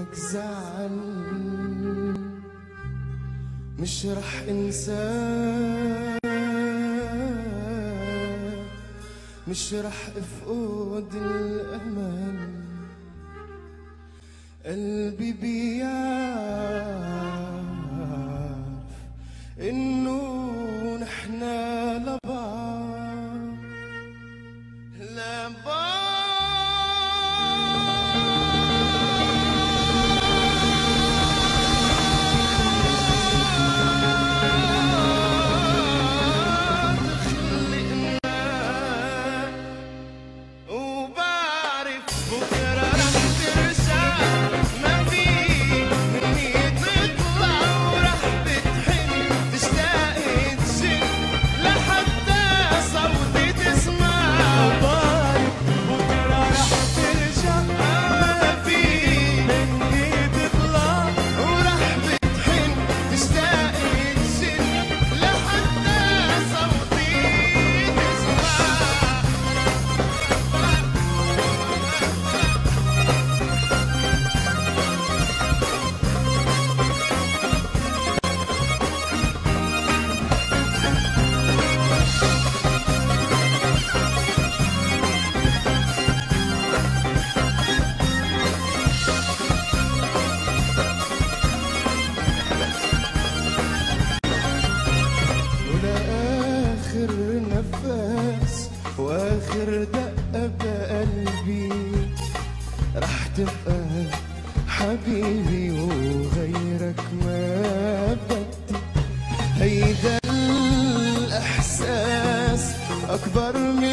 منك زعل مش رح انساه، مش رح افقد الامل. قلبي بيعرف انه نحنا لبعض لبعض. واخر دقة بقلبي رح تبقى حبيبي وغيرك ما بدي. هيدا الاحساس اكبر من